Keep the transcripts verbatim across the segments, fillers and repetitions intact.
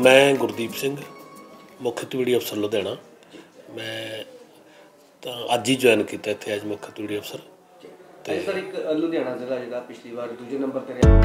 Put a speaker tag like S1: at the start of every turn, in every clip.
S1: मैं गुरदीप सिंह मुख्य खੇਤੀਬਾੜੀ अफसर लुधियाना। मैं तो अज ही ज्वाइन किया इत्थे एज मुख्य खੇਤੀਬਾੜੀ अफसर।
S2: ਤੇ ਸਰ ਇੱਕ ਲੁਧਿਆਣਾ ਜ਼ਿਲ੍ਹਾ ਜਿਹੜਾ ਪਿਛਲੀ ਵਾਰ ਦੂਜੇ ਨੰਬਰ ਤੇ ਰਿਹਾ।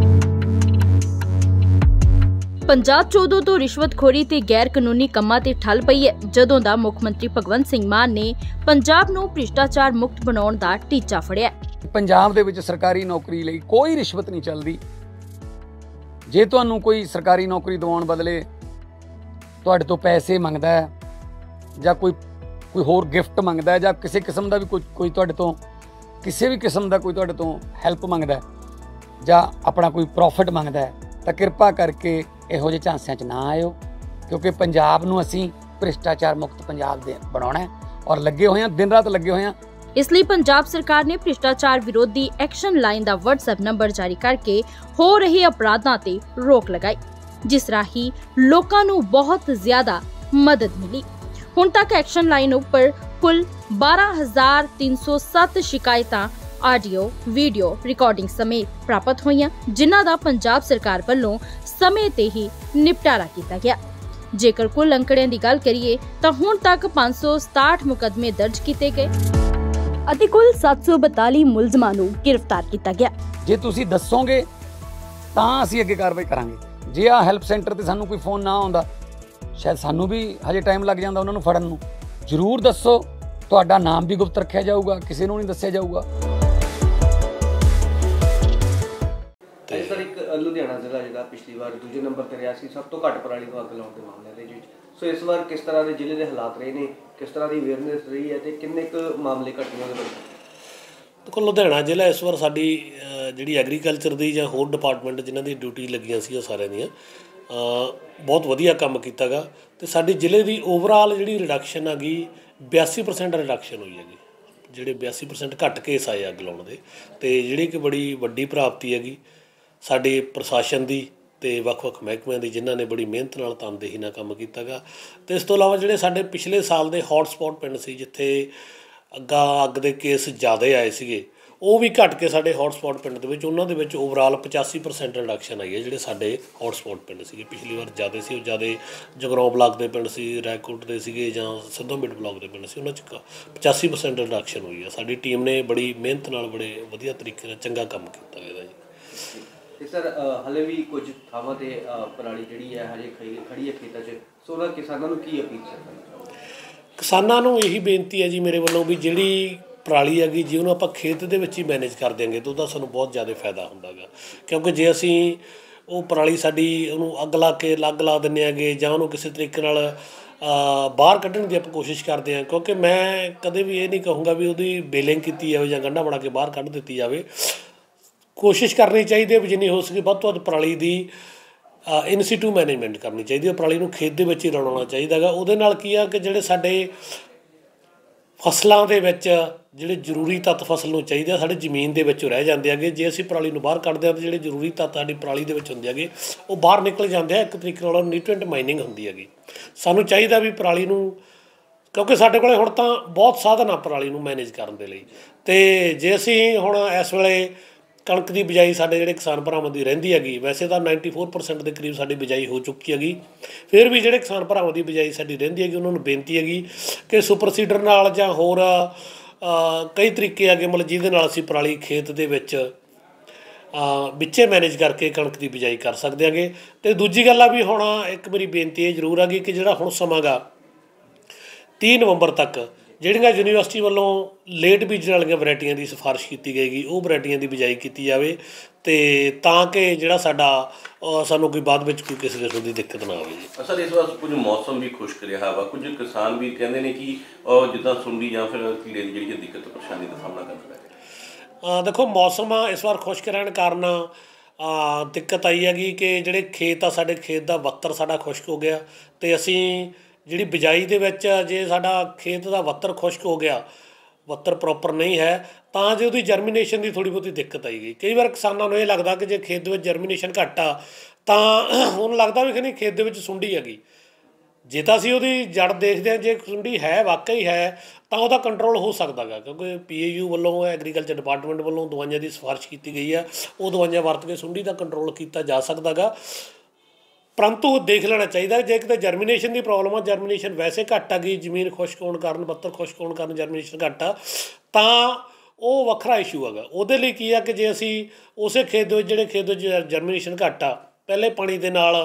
S3: ਪੰਜਾਬ ਚ ਉਦੋਂ ਤੋਂ ਰਿਸ਼ਵਤਖੋਰੀ ਤੇ ਗੈਰ ਕਾਨੂੰਨੀ ਕੰਮਾਂ ਤੇ ਠੱਲ ਪਈ ਹੈ ਜਦੋਂ ਦਾ ਮੁੱਖ ਮੰਤਰੀ ਭਗਵੰਤ ਸਿੰਘ ਮਾਨ ਨੇ ਪੰਜਾਬ ਨੂੰ ਭ੍ਰਿਸ਼ਟਾਚਾਰ ਮੁਕਤ ਬਣਾਉਣ ਦਾ ਟੀਚਾ ਫੜਿਆ।
S4: ਪੰਜਾਬ ਦੇ ਵਿੱਚ ਸਰਕਾਰੀ ਨੌਕਰੀ ਲਈ ਕੋਈ ਰਿਸ਼ਵਤ ਨਹੀਂ ਚੱਲਦੀ। ਜੇ ਤੁਹਾਨੂੰ ਕੋਈ ਸਰਕਾਰੀ ਨੌਕਰੀ ਦਿਵਾਉਣ ਬਦਲੇ ਤੁਹਾਡੇ ਤੋਂ ਪੈਸੇ ਮੰਗਦਾ ਹੈ ਜਾਂ ਕੋਈ ਕੋਈ ਹੋਰ ਗਿਫਟ ਮੰਗਦਾ ਹੈ ਜਾਂ ਕਿਸੇ ਕਿਸਮ ਦਾ ਵੀ ਕੋਈ ਕੋਈ ਤੁਹਾਡੇ ਤੋਂ ਕਿਸੇ ਵੀ ਕਿਸਮ ਦਾ ਕੋਈ ਤੁਹਾਡੇ ਤੋਂ ਹੈਲਪ ਮੰਗਦਾ ਹੈ ਜਾਂ ਆਪਣਾ ਕੋਈ ਪ੍ਰੋਫਿਟ ਮੰਗਦਾ ਹੈ ਤਾਂ ਕਿਰਪਾ ਕਰਕੇ ਇਹੋ ਜਿਹੇ ਝਾਂਸਿਆਂ 'ਚ ਨਾ ਆਇਓ, ਕਿਉਂਕਿ ਪੰਜਾਬ ਨੂੰ ਅਸੀਂ ਭ੍ਰਿਸ਼ਟਾਚਾਰ ਮੁਕਤ ਪੰਜਾਬ ਦੇ ਬਣਾਉਣਾ ਹੈ ਔਰ ਲੱਗੇ ਹੋਏ ਹਾਂ, ਦਿਨ ਰਾਤ ਲੱਗੇ ਹੋਏ ਹਾਂ।
S3: ਇਸ ਲਈ ਪੰਜਾਬ ਸਰਕਾਰ ਨੇ ਭ੍ਰਿਸ਼ਟਾਚਾਰ ਵਿਰੋਧੀ ਐਕਸ਼ਨ ਲਾਈਨ ਦਾ WhatsApp ਨੰਬਰ ਜਾਰੀ ਕਰਕੇ ਹੋ ਰਹੇ ਅਪਰਾਧਾਂ ਤੇ ਰੋਕ ਲਗਾਈ, ਜਿਸ ਰਾਹੀਂ ਲੋਕਾਂ ਨੂੰ ਬਹੁਤ ਜ਼ਿਆਦਾ ਮਦਦ ਮਿਲੀ। ਹੁਣ ਤੱਕ ਐਕਸ਼ਨ ਲਾਈਨ ਉੱਪਰ ਕੁੱਲ ਬਾਰਾਂ ਹਜ਼ਾਰ ਤਿੰਨ ਸੌ ਸੱਤ ਸ਼ਿਕਾਇਤਾਂ ਆਡੀਓ ਵੀਡੀਓ ਰਿਕਾਰਡਿੰਗ ਸਮੇਤ ਪ੍ਰਾਪਤ ਹੋਈਆਂ, ਜਿਨ੍ਹਾਂ ਦਾ ਪੰਜਾਬ ਸਰਕਾਰ ਵੱਲੋਂ ਸਮੇਂ ਤੇ ਹੀ ਨਿਪਟਾਰਾ ਕੀਤਾ ਗਿਆ। ਜੇਕਰ ਕੁੱਲ ਅੰਕੜਿਆਂ ਦੀ ਗੱਲ ਕਰੀਏ ਤਾਂ ਹੁਣ ਤੱਕ ਪੰਜ ਸੌ ਸਤਾਹਠ ਮੁਕੱਦਮੇ ਦਰਜ ਕੀਤੇ ਗਏ ਅਤੇ ਕੁੱਲ ਸੱਤ ਸੌ ਬਤਾਲੀ ਮੁਲਜ਼ਮਾਂ ਨੂੰ ਗ੍ਰਿਫਤਾਰ ਕੀਤਾ ਗਿਆ।
S4: ਜੇ ਤੁਸੀਂ ਦੱਸੋਗੇ ਤਾਂ ਅਸੀਂ ਅੱਗੇ ਕਾਰਵਾਈ ਕਰਾਂਗੇ। ਜੇ ਆ ਹੈਲਪ ਸੈਂਟਰ ਤੇ ਸਾਨੂੰ ਕੋਈ ਫੋਨ ਨਾ ਆਉਂਦਾ, ਸ਼ਾਇਦ ਸਾਨੂੰ ਵੀ ਹਜੇ ਟਾਈਮ ਲੱਗ ਜਾਂਦਾ ਉਹਨਾਂ ਨੂੰ ਫੜਨ ਨੂੰ। ਜ਼ਰੂਰ ਦੱਸੋ, ਤੁਹਾਡਾ ਨਾਮ ਵੀ ਗੁਪਤ ਰੱਖਿਆ ਜਾਊਗਾ, ਕਿਸੇ ਨੂੰ ਨਹੀਂ ਦੱਸਿਆ ਜਾਊਗਾ।
S2: ਤੇ ਸਰ ਇੱਕ ਲੁਧਿਆਣਾ ਜ਼ਿਲ੍ਹਾ ਜਿਹੜਾ ਪਿਛਲੀ ਵਾਰ ਦੂਜੇ ਨੰਬਰ ਤੇ ਰਿਹਾ ਸੀ ਸਭ ਤੋਂ ਘੱਟ ਪਰਾਲੀ ਨੂੰ ਅੱਗ ਲਾਉਣ ਦੇ ਮਾਮਲੇ ਦੇ ਵਿੱਚ, ਸੋ ਇਸ ਵਾਰ ਕਿਸ ਤਰ੍ਹਾਂ ਦੇ ਜ਼ਿਲ੍ਹੇ ਦੇ ਹਾਲਾਤ ਰਹੇ ਨੇ, ਕਿਸ ਤਰ੍ਹਾਂ ਦੀ ਅਵੇਅਰਨੈਸ ਰਹੀ ਹੈ ਤੇ ਕਿੰਨੇ ਕੁ ਮਾਮਲੇ ਘਟੇ ਉਹਦੇ ਵਿੱਚ?
S1: ਦੇਖੋ, ਲੁਧਿਆਣਾ ਜ਼ਿਲ੍ਹਾ ਇਸ ਵਾਰ ਸਾਡੀ ਜਿਹੜੀ ਐਗਰੀਕਲਚਰ ਦੀ ਜਾਂ ਹੋਰ ਡਿਪਾਰਟਮੈਂਟ ਜਿਨ੍ਹਾਂ ਦੀ ਡਿਊਟੀ ਲੱਗੀਆਂ ਸੀ ਉਹ ਸਾਰਿਆਂ ਦੀਆਂ ਬਹੁਤ ਵਧੀਆ ਕੰਮ ਕੀਤਾ ਗਾ। ਅਤੇ ਸਾਡੀ ਜ਼ਿਲ੍ਹੇ ਦੀ ਓਵਰਆਲ ਜਿਹੜੀ ਰਿਡਕਸ਼ਨ ਹੈਗੀ ਬਿਆਸੀ ਪਰਸੈਂਟ ਰਿਡਕਸ਼ਨ ਹੋਈ ਹੈਗੀ। ਜਿਹੜੇ ਬਿਆਸੀ ਪਰਸੈਂਟ ਘੱਟ ਕੇਸ ਆਏ ਅੱਗ ਲਾਉਣ ਦੇ, ਅਤੇ ਜਿਹੜੀ ਕਿ ਬੜੀ ਵੱਡੀ ਪ੍ਰਾਪਤੀ ਹੈਗੀ ਸਾਡੇ ਪ੍ਰਸ਼ਾਸਨ ਦੀ ਅਤੇ ਵੱਖ ਵੱਖ ਮਹਿਕਮਿਆਂ ਦੀ, ਜਿਨ੍ਹਾਂ ਨੇ ਬੜੀ ਮਿਹਨਤ ਨਾਲ ਤਨਦੇਹੀ ਨਾਲ ਕੰਮ ਕੀਤਾ ਗਾ। ਅਤੇ ਇਸ ਤੋਂ ਇਲਾਵਾ ਜਿਹੜੇ ਸਾਡੇ ਪਿਛਲੇ ਸਾਲ ਦੇ ਹੌਟ ਸਪੌਟ ਪਿੰਡ ਸੀ ਜਿੱਥੇ ਅੱਗਾਂ ਅੱਗ ਦੇ ਕੇਸ ਜ਼ਿਆਦਾ ਆਏ ਸੀਗੇ, ਉਹ ਵੀ ਘੱਟ ਕੇ ਸਾਡੇ ਹੌਟ ਸਪੌਟ ਪਿੰਡ ਦੇ ਵਿੱਚ ਉਹਨਾਂ ਦੇ ਵਿੱਚ ਓਵਰਆਲ ਪਚਾਸੀ ਪਰਸੈਂਟ ਰਿਡਕਸ਼ਨ ਆਈ ਹੈ। ਜਿਹੜੇ ਸਾਡੇ ਹੌਟ ਸਪੌਟ ਪਿੰਡ ਸੀਗੇ ਪਿਛਲੀ ਵਾਰ ਜ਼ਿਆਦਾ ਸੀ, ਉਹ ਜ਼ਿਆਦਾ ਜਗਰਾਓਂ ਬਲਾਕ ਦੇ ਪਿੰਡ ਸੀ, ਰੈਕੋਟ ਦੇ ਸੀਗੇ ਜਾਂ ਸਿੱਧੋਂ-ਬਿੱਟ ਬਲਾਕ ਦੇ ਪਿੰਡ ਸੀ, ਉਹਨਾਂ 'ਚ ਪਚਾਸੀ ਪਰਸੈਂਟ ਰਿਡਕਸ਼ਨ ਹੋਈ ਹੈ। ਸਾਡੀ ਟੀਮ ਨੇ ਬੜੀ ਮਿਹਨਤ ਨਾਲ ਬੜੇ ਵਧੀਆ ਤਰੀਕੇ ਨਾਲ ਚੰਗਾ ਕੰਮ ਕੀਤਾ ਇਹਦਾ ਜੀ।
S2: ਤੇ ਸਰ ਹਾਲੇ ਵੀ ਕੁਝ ਥਾਵਾਂ 'ਤੇ ਪਰਾਲੀ ਜਿਹੜੀ ਹੈ ਹਜੇ ਖੜੀ ਖੜੀ ਹੈ ਖੇਤਾਂ 'ਚ, ਸੋ ਉਹਨਾਂ ਕਿਸਾਨਾਂ ਨੂੰ ਕੀ ਅਪੀਲ ਕਰਨਾ?
S1: ਕਿਸਾਨਾਂ ਨੂੰ ਇਹੀ ਬੇਨਤੀ ਹੈ ਜੀ ਮੇਰੇ ਵੱਲੋਂ ਵੀ ਜਿਹੜੀ ਪਰਾਲੀ ਹੈਗੀ ਜੇ ਉਹਨੂੰ ਆਪਾਂ ਖੇਤ ਦੇ ਵਿੱਚ ਹੀ ਮੈਨੇਜ ਕਰ ਦਿਆਂਗੇ ਤਾਂ ਉਹਦਾ ਸਾਨੂੰ ਬਹੁਤ ਜ਼ਿਆਦਾ ਫਾਇਦਾ ਹੁੰਦਾ ਗਾ। ਕਿਉਂਕਿ ਜੇ ਅਸੀਂ ਉਹ ਪਰਾਲੀ ਸਾਡੀ ਉਹਨੂੰ ਅੱਗ ਲਾ ਕੇ ਲੱਗ ਲਾ ਦਿੰਦੇ ਹੈਗੇ ਜਾਂ ਉਹਨੂੰ ਕਿਸੇ ਤਰੀਕੇ ਨਾਲ ਬਾਹਰ ਕੱਢਣ ਦੀ ਆਪਾਂ ਕੋਸ਼ਿਸ਼ ਕਰਦੇ ਹਾਂ, ਕਿਉਂਕਿ ਮੈਂ ਕਦੇ ਵੀ ਇਹ ਨਹੀਂ ਕਹੂੰਗਾ ਵੀ ਉਹਦੀ ਬੇਲਿੰਗ ਕੀਤੀ ਜਾਵੇ ਜਾਂ ਗੰਢਾ ਬਣਾ ਕੇ ਬਾਹਰ ਕੱਢ ਦਿੱਤੀ ਜਾਵੇ। ਕੋਸ਼ਿਸ਼ ਕਰਨੀ ਚਾਹੀਦੀ ਹੈ ਵੀ ਜਿੰਨੀ ਹੋ ਸਕੇ ਵੱਧ ਤੋਂ ਵੱਧ ਪਰਾਲੀ ਦੀ ਇਨਸੀਟੂ ਮੈਨੇਜਮੈਂਟ ਕਰਨੀ ਚਾਹੀਦੀ ਹੈ। ਪਰਾਲੀ ਨੂੰ ਖੇਤ ਦੇ ਵਿੱਚ ਹੀ ਰਲਾਉਣਾ ਚਾਹੀਦਾ ਗਾ। ਉਹਦੇ ਨਾਲ ਕੀ ਆ ਕਿ ਜਿਹੜੇ ਸਾਡੇ ਫਸਲਾਂ ਦੇ ਵਿੱਚ ਜਿਹੜੇ ਜ਼ਰੂਰੀ ਤੱਤ ਫਸਲ ਨੂੰ ਚਾਹੀਦੇ ਆ ਸਾਡੇ ਜ਼ਮੀਨ ਦੇ ਵਿੱਚ ਰਹਿ ਜਾਂਦੇ ਹੈਗੇ। ਜੇ ਅਸੀਂ ਪਰਾਲੀ ਨੂੰ ਬਾਹਰ ਕੱਢਦੇ ਹਾਂ ਤਾਂ ਜਿਹੜੇ ਜ਼ਰੂਰੀ ਤੱਤ ਸਾਡੀ ਪਰਾਲੀ ਦੇ ਵਿੱਚ ਹੁੰਦੇ ਹੈਗੇ ਉਹ ਬਾਹਰ ਨਿਕਲ ਜਾਂਦੇ ਆ। ਇੱਕ ਤਰੀਕੇ ਨਾਲ ਨਿਊਟ੍ਰੀਐਂਟ ਮਾਈਨਿੰਗ ਹੁੰਦੀ ਹੈਗੀ। ਸਾਨੂੰ ਚਾਹੀਦਾ ਵੀ ਪਰਾਲੀ ਨੂੰ, ਕਿਉਂਕਿ ਸਾਡੇ ਕੋਲ ਹੁਣ ਤਾਂ ਬਹੁਤ ਸਾਧਨ ਆ ਪਰਾਲੀ ਨੂੰ ਮੈਨੇਜ ਕਰਨ ਦੇ ਲਈ। ਅਤੇ ਜੇ ਅਸੀਂ ਹੁਣ ਇਸ ਵੇਲੇ ਕਣਕ ਦੀ ਬਿਜਾਈ ਸਾਡੇ ਜਿਹੜੇ ਕਿਸਾਨ ਭਰਾਵਾਂ ਦੀ ਰਹਿੰਦੀ ਹੈਗੀ, ਵੈਸੇ ਤਾਂ ਨਾਈਨਟੀ ਫੋਰ ਪਰਸੈਂਟ ਦੇ ਕਰੀਬ ਸਾਡੀ ਬਿਜਾਈ ਹੋ ਚੁੱਕੀ ਹੈਗੀ, ਫਿਰ ਵੀ ਜਿਹੜੇ ਕਿਸਾਨ ਭਰਾਵਾਂ ਦੀ ਬਿਜਾਈ ਸਾਡੀ ਰਹਿੰਦੀ ਹੈਗੀ ਉਹਨਾਂ ਨੂੰ ਬੇਨਤੀ ਹੈਗੀ ਕਿ ਸੁਪਰ ਸੀਡਰ ਨਾਲ ਜਾਂ ਹੋਰ ਕਈ ਤਰੀਕੇ ਹੈਗੇ ਮਤਲਬ ਜਿਹਦੇ ਨਾਲ ਅਸੀਂ ਪਰਾਲੀ ਖੇਤ ਦੇ ਵਿੱਚ ਵਿੱਚੇ ਮੈਨੇਜ ਕਰਕੇ ਕਣਕ ਦੀ ਬਿਜਾਈ ਕਰ ਸਕਦੇ ਹੈਗੇ। ਅਤੇ ਦੂਜੀ ਗੱਲ ਆ ਵੀ ਹੁਣ ਇੱਕ ਮੇਰੀ ਬੇਨਤੀ ਇਹ ਜ਼ਰੂਰ ਹੈਗੀ ਕਿ ਜਿਹੜਾ ਹੁਣ ਸਮਾਂ ਗਾ ਤੀਹ ਨਵੰਬਰ ਤੱਕ ਜਿਹੜੀਆਂ ਯੂਨੀਵਰਸਿਟੀ ਵੱਲੋਂ ਲੇਟ ਬੀਜਣ ਵਾਲੀਆਂ ਵਰਾਇਟੀਆਂ ਦੀ ਸਿਫਾਰਿਸ਼ ਕੀਤੀ ਗਏਗੀ ਉਹ ਵਰਾਇਟੀਆਂ ਦੀ ਬਿਜਾਈ ਕੀਤੀ ਜਾਵੇ, ਅਤੇ ਤਾਂ ਕਿ ਜਿਹੜਾ ਸਾਡਾ ਸਾਨੂੰ ਕੋਈ ਬਾਅਦ ਵਿੱਚ ਕੋਈ ਕਿਸੇ ਕਿਸਮ ਦੀ ਦਿੱਕਤ ਨਾ ਆਵੇ ਜੀ।
S5: ਸਰ ਇਸ ਵਾਰ ਕੁਝ ਮੌਸਮ ਵੀ ਖੁਸ਼ਕ ਰਿਹਾ ਵਾ, ਕੁਝ ਕਿਸਾਨ ਵੀ ਕਹਿੰਦੇ ਨੇ ਕਿ ਜਿੱਦਾਂ ਸੁੰਡੀ ਜਾਂ ਫਿਰ ਕੀੜੇ ਦੀ ਜਿਹੜੀ ਦਿੱਕਤ ਪਰੇਸ਼ਾਨੀ ਦਾ ਸਾਹਮਣਾ ਕਰਨਾ ਪੈ ਰਿਹਾ।
S1: ਦੇਖੋ, ਮੌਸਮ ਇਸ ਵਾਰ ਖੁਸ਼ਕ ਰਹਿਣ ਕਾਰਨ ਦਿੱਕਤ ਆਈ ਹੈਗੀ ਕਿ ਜਿਹੜੇ ਖੇਤ ਆ ਸਾਡੇ ਖੇਤ ਦਾ ਵੱਤਰ ਸਾਡਾ ਖੁਸ਼ਕ ਹੋ ਗਿਆ, ਅਤੇ ਅਸੀਂ ਜਿਹੜੀ ਬਿਜਾਈ ਦੇ ਵਿੱਚ ਜੇ ਸਾਡਾ ਖੇਤ ਦਾ ਵੱਤਰ ਖੁਸ਼ਕ ਹੋ ਗਿਆ, ਵੱਤਰ ਪ੍ਰੋਪਰ ਨਹੀਂ ਹੈ, ਤਾਂ ਜੇ ਉਹਦੀ ਜਰਮੀਨੇਸ਼ਨ ਦੀ ਥੋੜ੍ਹੀ ਬਹੁਤੀ ਦਿੱਕਤ ਆਈ ਗਈ। ਕਈ ਵਾਰ ਕਿਸਾਨਾਂ ਨੂੰ ਇਹ ਲੱਗਦਾ ਕਿ ਜੇ ਖੇਤ ਦੇ ਵਿੱਚ ਜਰਮੀਨੇਸ਼ਨ ਘੱਟ ਆ ਤਾਂ ਉਹਨੂੰ ਲੱਗਦਾ ਵੀ ਕਿ ਨਹੀਂ ਖੇਤ ਦੇ ਵਿੱਚ ਸੁੰਡੀ ਹੈਗੀ। ਜੇ ਤਾਂ ਅਸੀਂ ਉਹਦੀ ਜੜ ਦੇਖਦੇ ਹਾਂ, ਜੇ ਸੁੰਡੀ ਹੈ ਵਾਕਈ ਹੈ ਤਾਂ ਉਹਦਾ ਕੰਟਰੋਲ ਹੋ ਸਕਦਾ ਗਾ, ਕਿਉਂਕਿ ਪੀ ਏ ਯੂ ਵੱਲੋਂ ਐਗਰੀਕਲਚਰ ਡਿਪਾਰਟਮੈਂਟ ਵੱਲੋਂ ਦਵਾਈਆਂ ਦੀ ਸਿਫਾਰਿਸ਼ ਕੀਤੀ ਗਈ ਆ। ਉਹ ਦਵਾਈਆਂ ਵਰਤ ਕੇ ਸੁੰਡੀ ਦਾ ਕੰਟਰੋਲ ਕੀਤਾ ਜਾ ਸਕਦਾ ਗਾ। ਪਰੰਤੂ ਦੇਖ ਲੈਣਾ ਚਾਹੀਦਾ ਜੇ ਕਿਤੇ ਜਰਮੀਨੇਸ਼ਨ ਦੀ ਪ੍ਰੋਬਲਮ ਆ, ਜਰਮੀਨੇਸ਼ਨ ਵੈਸੇ ਘੱਟ ਆ ਗਈ, ਜ਼ਮੀਨ ਖੁਸ਼ਕ ਹੋਣ ਕਾਰਨ, ਬੱਤਰ ਖੁਸ਼ਕ ਹੋਣ ਕਾਰਨ ਜਰਮੀਨੇਸ਼ਨ ਘੱਟ ਆ, ਤਾਂ ਉਹ ਵੱਖਰਾ ਇਸ਼ੂ ਹੈਗਾ। ਉਹਦੇ ਲਈ ਕੀ ਆ ਕਿ ਜੇ ਅਸੀਂ ਉਸੇ ਖੇਤ ਦੇ ਵਿੱਚ, ਜਿਹੜੇ ਖੇਤ ਵਿੱਚ ਜਰਮੀਨੇਸ਼ਨ ਘੱਟ ਆ, ਪਹਿਲੇ ਪਾਣੀ ਦੇ ਨਾਲ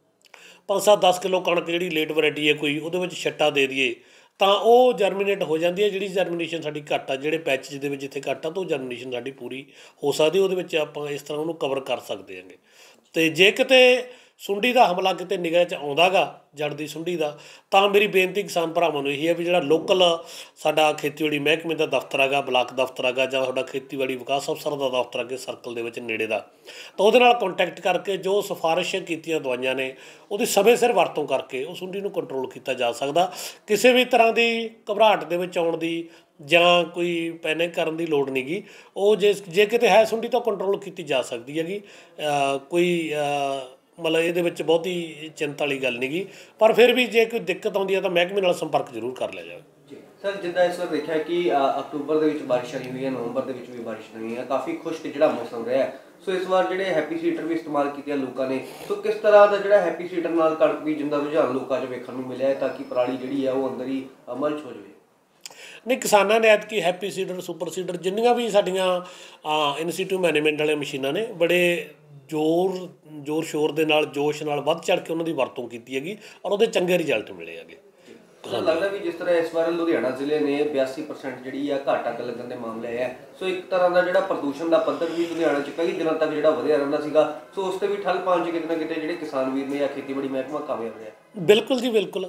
S1: ਪੰਜ ਸੱਤ ਦਸ ਕਿਲੋ ਕਣਕ ਜਿਹੜੀ ਲੇਟ ਵੈਰਾਈਟੀ ਹੈ ਕੋਈ, ਉਹਦੇ ਵਿੱਚ ਛੱਟਾ ਦੇ ਦਈਏ ਤਾਂ ਉਹ ਜਰਮੀਨੇਟ ਹੋ ਜਾਂਦੀ ਹੈ। ਜਿਹੜੀ ਜਰਮੀਨੇਸ਼ਨ ਸਾਡੀ ਘੱਟ ਆ, ਜਿਹੜੇ ਪੈਚ ਦੇ ਵਿੱਚ ਜਿੱਥੇ ਘੱਟ ਆ, ਤਾਂ ਉਹ ਜਰਮੀਨੇਸ਼ਨ ਸਾਡੀ ਪੂਰੀ ਹੋ ਸਕਦੀ, ਉਹਦੇ ਵਿੱਚ ਆਪਾਂ ਇਸ ਤਰ੍ਹਾਂ ਉਹਨੂੰ ਕਵਰ ਕਰ ਸਕਦੇ ਹੈਗੇ। ਅਤੇ ਜੇ ਕਿਤੇ ਸੁੰਡੀ ਦਾ ਹਮਲਾ ਕਿਤੇ ਨਿਗਾਹ 'ਚ ਆਉਂਦਾ ਗਾ, ਜੜ ਦੀ ਸੁੰਡੀ ਦਾ, ਤਾਂ ਮੇਰੀ ਬੇਨਤੀ ਕਿਸਾਨ ਭਰਾਵਾਂ ਨੂੰ ਇਹੀ ਹੈ ਵੀ ਜਿਹੜਾ ਲੋਕਲ ਸਾਡਾ ਖੇਤੀਬਾੜੀ ਮਹਿਕਮੇ ਦਾ ਦਫ਼ਤਰ ਹੈਗਾ, ਬਲਾਕ ਦਫ਼ਤਰ ਹੈਗਾ, ਜਾਂ ਤੁਹਾਡਾ ਖੇਤੀਬਾੜੀ ਵਿਕਾਸ ਅਫਸਰ ਦਾ ਦਫ਼ਤਰ ਅੱਗੇ ਸਰਕਲ ਦੇ ਵਿੱਚ ਨੇੜੇ ਦਾ, ਤਾਂ ਉਹਦੇ ਨਾਲ ਕੰਟੈਕਟ ਕਰਕੇ ਜੋ ਸਿਫਾਰਿਸ਼ ਕੀਤੀਆਂ ਦਵਾਈਆਂ ਨੇ ਉਹਦੀ ਸਮੇਂ ਸਿਰ ਵਰਤੋਂ ਕਰਕੇ ਉਹ ਸੁੰਡੀ ਨੂੰ ਕੰਟਰੋਲ ਕੀਤਾ ਜਾ ਸਕਦਾ। ਕਿਸੇ ਵੀ ਤਰ੍ਹਾਂ ਦੀ ਘਬਰਾਹਟ ਦੇ ਵਿੱਚ ਆਉਣ ਦੀ ਜਾਂ ਕੋਈ ਪੈਨਿਕ ਕਰਨ ਦੀ ਲੋੜ ਨਹੀਂ ਗੀ। ਉਹ ਜੇ ਜੇ ਕਿਤੇ ਹੈ ਸੁੰਡੀ ਤਾਂ ਕੰਟਰੋਲ ਕੀਤੀ ਜਾ ਸਕਦੀ ਹੈਗੀ, ਕੋਈ ਮਤਲਬ ਇਹਦੇ ਵਿੱਚ ਬਹੁਤੀ ਚਿੰਤਾ ਵਾਲੀ ਗੱਲ ਨਹੀਂ ਗੀ। ਪਰ ਫਿਰ ਵੀ ਜੇ ਕੋਈ ਦਿੱਕਤ ਆਉਂਦੀ ਹੈ ਤਾਂ ਮਹਿਕਮੇ ਨਾਲ ਸੰਪਰਕ ਜ਼ਰੂਰ ਕਰ ਲਿਆ ਜਾਵੇ।
S2: ਜੀ ਸਰ, ਜਿੱਦਾਂ ਇਸ ਵਾਰ ਦੇਖਿਆ ਕਿ ਅਕਤੂਬਰ ਦੇ ਵਿੱਚ ਬਾਰਿਸ਼ ਆਈ ਹੋਈ ਹੈ, ਨਵੰਬਰ ਦੇ ਵਿੱਚ ਵੀ ਬਾਰਿਸ਼ ਨਹੀਂ ਹੈ, ਕਾਫੀ ਖੁਸ਼ਕ ਜਿਹੜਾ ਮੌਸਮ ਰਿਹਾ, ਸੋ ਇਸ ਵਾਰ ਜਿਹੜੇ ਹੈਪੀ ਸੀਡਰ ਵੀ ਇਸਤੇਮਾਲ ਕੀਤੇ ਲੋਕਾਂ ਨੇ, ਸੋ ਕਿਸ ਤਰ੍ਹਾਂ ਦਾ ਜਿਹੜਾ ਹੈਪੀ ਸੀਡਰ ਨਾਲ ਕਣਕ ਬੀਜਣ ਦਾ ਰੁਝਾਨ ਲੋਕਾਂ 'ਚ ਵੇਖਣ ਨੂੰ ਮਿਲਿਆ ਹੈ ਤਾਂ ਕਿ ਪਰਾਲੀ ਜਿਹੜੀ ਹੈ ਉਹ ਅੰਦਰ ਹੀ ਮਲਚ ਹੋ ਜਾਵੇ?
S1: ਨਹੀਂ, ਕਿਸਾਨਾਂ ਨੇ ਐਤਕੀ ਹੈਪੀ ਸੀਡਰ, ਸੁਪਰ ਸੀਡਰ, ਜਿੰਨੀਆਂ ਵੀ ਸਾਡੀਆਂ ਇੰਸਟੀਟਿਊਟ ਮੈਨੇਜਮੈਂਟ ਵਾਲੀਆਂ ਮਸ਼ੀਨਾਂ ਨੇ, ਬੜੇ ਜ਼ੋਰ ਜ਼ੋਰ ਸ਼ੋਰ ਦੇ ਨਾਲ, ਜੋਸ਼ ਨਾਲ, ਵੱਧ ਚੜ੍ਹ ਕੇ ਉਹਨਾਂ ਦੀ ਵਰਤੋਂ ਕੀਤੀ ਹੈਗੀ ਔਰ ਉਹਦੇ ਚੰਗੇ ਰਿਜ਼ਲਟ ਮਿਲੇ ਹੈਗੇ।
S2: ਸਰ, ਲੱਗਦਾ ਵੀ ਜਿਸ ਤਰ੍ਹਾਂ ਇਸ ਵਾਰ ਲੁਧਿਆਣਾ ਜ਼ਿਲ੍ਹੇ ਨੇ ਬਿਆਸੀ ਪਰਸੈਂਟ ਜਿਹੜੀ ਆ ਘੱਟ ਅੱਗ ਲੱਗਣ ਦੇ ਮਾਮਲੇ ਹੈ, ਸੋ ਇੱਕ ਤਰ੍ਹਾਂ ਦਾ ਜਿਹੜਾ ਪ੍ਰਦੂਸ਼ਣ ਦਾ ਪੱਧਰ ਵੀ ਲੁਧਿਆਣਾ 'ਚ ਕਈ ਦਿਨਾਂ ਤੱਕ ਜਿਹੜਾ ਵਧਿਆ ਰਹਿੰਦਾ ਸੀਗਾ, ਸੋ ਉਸ 'ਤੇ ਵੀ ਠੱਲ ਪਾਉਣ 'ਚ ਕਿਤੇ ਨਾ ਕਿਤੇ ਜਿਹੜੇ ਕਿਸਾਨ ਵੀਰ ਨੇ ਜਾਂ ਖੇਤੀਬਾੜੀ ਮਹਿਕਮਾ ਕਾਮਯਾਬ ਰਿਹਾ।
S1: ਬਿਲਕੁਲ ਜੀ, ਬਿਲਕੁਲ।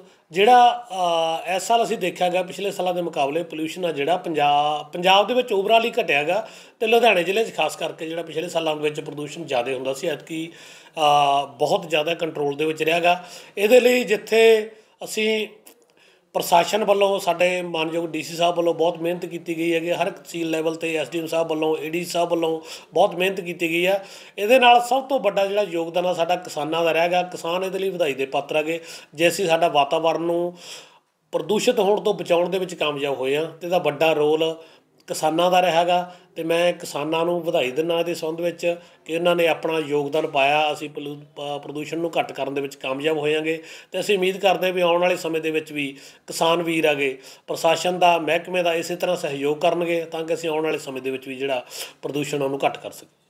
S1: ਜਿਹੜਾ ਇਸ ਸਾਲ ਅਸੀਂ ਦੇਖਿਆ ਗਿਆ ਪਿਛਲੇ ਸਾਲਾਂ ਦੇ ਮੁਕਾਬਲੇ ਪੋਲਿਊਸ਼ਨ ਆ ਜਿਹੜਾ ਪੰਜਾਬ ਪੰਜਾਬ ਦੇ ਵਿੱਚ ਓਵਰਆਲ ਹੀ ਘਟਿਆ ਗਾ, ਅਤੇ ਲੁਧਿਆਣੇ ਜ਼ਿਲ੍ਹੇ 'ਚ ਖਾਸ ਕਰਕੇ ਜਿਹੜਾ ਪਿਛਲੇ ਸਾਲਾਂ ਵਿੱਚ ਪ੍ਰਦੂਸ਼ਣ ਜ਼ਿਆਦਾ ਹੁੰਦਾ ਸੀ, ਐਤਕੀ ਬਹੁਤ ਜ਼ਿਆਦਾ ਕੰਟਰੋਲ ਦੇ ਵਿੱਚ ਰਿਹਾ ਗਾ। ਇਹਦੇ ਲਈ ਜਿੱਥੇ ਅਸੀਂ ਪ੍ਰਸ਼ਾਸਨ ਵੱਲੋਂ, ਸਾਡੇ ਮਾਨਯੋਗ ਡੀ ਸੀ ਸਾਹਿਬ ਵੱਲੋਂ ਬਹੁਤ ਮਿਹਨਤ ਕੀਤੀ ਗਈ ਹੈਗੀ, ਹਰ ਇੱਕ ਤਹਿਸੀਲ ਲੈਵਲ 'ਤੇ ਐਸ ਡੀ ਐਮ ਸਾਹਿਬ ਵੱਲੋਂ, ਏ ਡੀ ਸਾਹਿਬ ਵੱਲੋਂ ਬਹੁਤ ਮਿਹਨਤ ਕੀਤੀ ਗਈ ਆ। ਇਹਦੇ ਨਾਲ ਸਭ ਤੋਂ ਵੱਡਾ ਜਿਹੜਾ ਯੋਗਦਾਨ ਆ ਸਾਡਾ ਕਿਸਾਨਾਂ ਦਾ ਰਿਹਾ ਗਾ। ਕਿਸਾਨ ਇਹਦੇ ਲਈ ਵਧਾਈ ਦੇ ਪਾਤਰ ਹੈਗੇ। ਜੇ ਅਸੀਂ ਸਾਡਾ ਵਾਤਾਵਰਨ ਨੂੰ ਪ੍ਰਦੂਸ਼ਿਤ ਹੋਣ ਤੋਂ ਬਚਾਉਣ ਦੇ ਵਿੱਚ ਕਾਮਯਾਬ ਹੋਏ ਹਾਂ, ਅਤੇ ਇਹਦਾ ਵੱਡਾ ਰੋਲ ਕਿਸਾਨਾਂ ਦਾ ਰਿਹਾ ਗਾ। ਅਤੇ ਮੈਂ ਕਿਸਾਨਾਂ ਨੂੰ ਵਧਾਈ ਦਿੰਦਾ ਇਹਦੇ ਸੰਬੰਧ ਵਿੱਚ ਕਿ ਇਹਨਾਂ ਨੇ ਆਪਣਾ ਯੋਗਦਾਨ ਪਾਇਆ। ਅਸੀਂ ਪਲੂ ਪ੍ਰਦੂਸ਼ਣ ਨੂੰ ਘੱਟ ਕਰਨ ਦੇ ਵਿੱਚ ਕਾਮਯਾਬ ਹੋਵਾਂਗੇ, ਅਤੇ ਅਸੀਂ ਉਮੀਦ ਕਰਦੇ ਹਾਂ ਵੀ ਆਉਣ ਵਾਲੇ ਸਮੇਂ ਦੇ ਵਿੱਚ ਵੀ ਕਿਸਾਨ ਵੀਰ ਹੈਗੇ ਪ੍ਰਸ਼ਾਸਨ ਦਾ, ਮਹਿਕਮੇ ਦਾ ਇਸੇ ਤਰ੍ਹਾਂ ਸਹਿਯੋਗ ਕਰਨਗੇ ਤਾਂ ਕਿ ਅਸੀਂ ਆਉਣ ਵਾਲੇ ਸਮੇਂ ਦੇ ਵਿੱਚ ਵੀ ਜਿਹੜਾ ਪ੍ਰਦੂਸ਼ਣ ਉਹਨੂੰ ਘੱਟ ਕਰ ਸਕੀਏ।